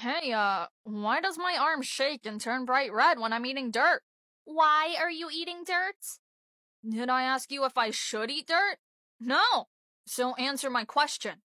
Hey, why does my arm shake and turn bright red when I'm eating dirt? Why are you eating dirt? Did I ask you if I should eat dirt? No! So answer my question.